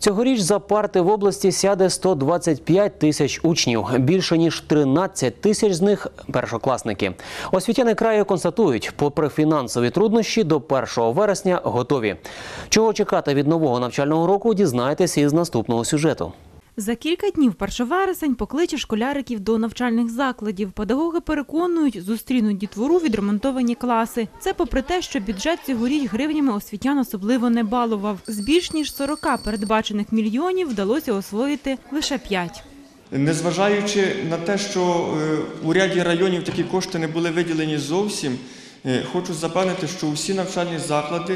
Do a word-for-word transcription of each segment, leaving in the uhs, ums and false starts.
Цьогоріч за парти в області сяде сто двадцять п'ять тисяч учнів. Більше ніж тринадцять тисяч з них – першокласники. Освітяни краю констатують, попри фінансові труднощі, до першого вересня готові. Чого чекати від нового навчального року, дізнаєтесь із наступного сюжету. За кілька днів перший вересень покличе школяриків до навчальних закладів. Педагоги переконують, зустрінуть дітвору відремонтовані класи. Це попри те, що бюджет цьогоріч гривнями освітян особливо не балував. З більш ніж сорока передбачених мільйонів вдалося освоїти лише п'ять. Незважаючи на те, що у ряді районів такі кошти не були виділені зовсім, хочу запевнити, що усі навчальні заклади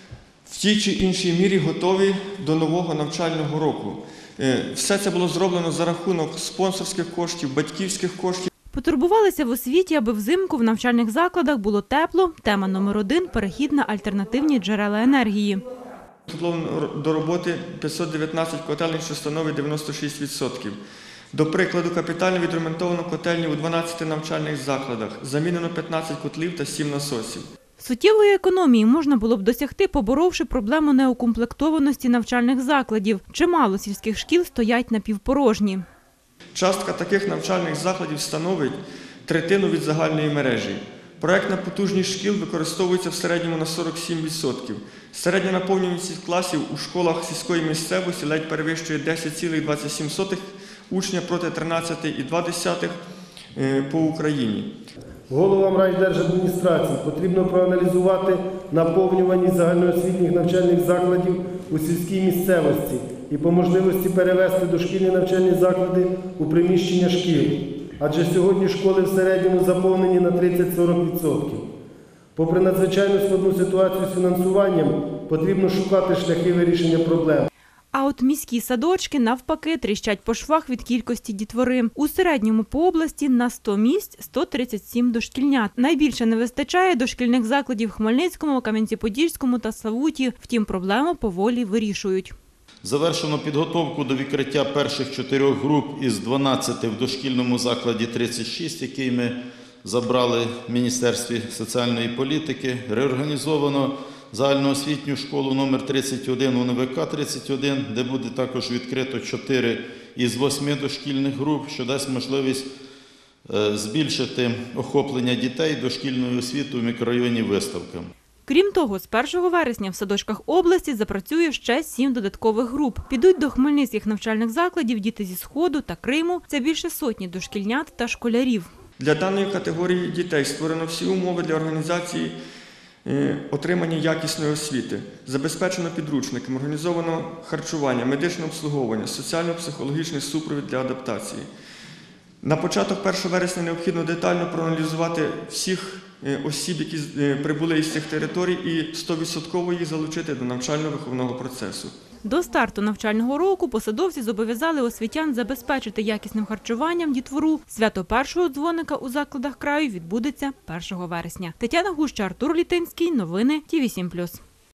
в тій чи іншій мірі готові до нового навчального року. Все це було зроблено за рахунок спонсорських коштів, батьківських коштів. Потурбувалися в освіті, аби взимку в навчальних закладах було тепло. Тема номер один – перехід на альтернативні джерела енергії. Підготовлено до роботи п'ятсот дев'ятнадцять котелень, що становить дев'яносто шість відсотків. До прикладу, капітально відремонтовано котельні у дванадцяти навчальних закладах. Замінено п'ятнадцять котлів та сім насосів. Суттєвої економії можна було б досягти, поборовши проблему неукомплектованості навчальних закладів. Чимало сільських шкіл стоять напівпорожні. Частка таких навчальних закладів становить третину від загальної мережі. Проектна потужність шкіл використовується в середньому на сорок сім відсотків. Середня наповнюваність класів у школах сільської місцевості ледь перевищує десять цілих двадцять сім сотих учня проти тринадцять цілих дві десятих по Україні. Головам райдержадміністрації потрібно проаналізувати наповнюваність загальноосвітніх навчальних закладів у сільській місцевості і по можливості перевести дошкільні навчальні заклади у приміщення шкіл. Адже сьогодні школи в середньому заповнені на тридцять-сорок відсотків. Попри надзвичайно складну ситуацію з фінансуванням, потрібно шукати шляхи вирішення проблем. А от міські садочки, навпаки, тріщать по швах від кількості дітвори. У середньому по області на сто місць – сто тридцять сім дошкільнят. Найбільше не вистачає дошкільних закладів в Хмельницькому, Кам'янці-Подільському та Славуті. Втім, проблему поволі вирішують. Завершено підготовку до відкриття перших чотирьох груп із дванадцяти в дошкільному закладі тридцять шість, який ми забрали в Міністерстві соціальної політики. Реорганізовано загальноосвітню школу номер тридцять один у Н В К тридцять один, де буде також відкрито чотири із восьми дошкільних груп, що дасть можливість збільшити охоплення дітей дошкільною освітою в мікрорайоні Виставка. Крім того, з першого вересня в садочках області запрацює ще сім додаткових груп. Підуть до хмельницьких навчальних закладів діти зі Сходу та Криму. Це більше сотні дошкільнят та школярів. Для даної категорії дітей створено всі умови для організації отримання якісної освіти. Забезпечено підручниками, організовано харчування, медичне обслуговування, соціально-психологічний супровід для адаптації. На початок першого вересня необхідно детально проаналізувати всіх осіб, які прибули із цих територій, і сто відсотків їх залучити до навчально-виховного процесу. До старту навчального року посадовці зобов'язали освітян забезпечити якісним харчуванням дітвору. Свято першого дзвоника у закладах краю відбудеться першого вересня. Тетяна Гуща, Артур Літинський. Новини Ті вісім плюс.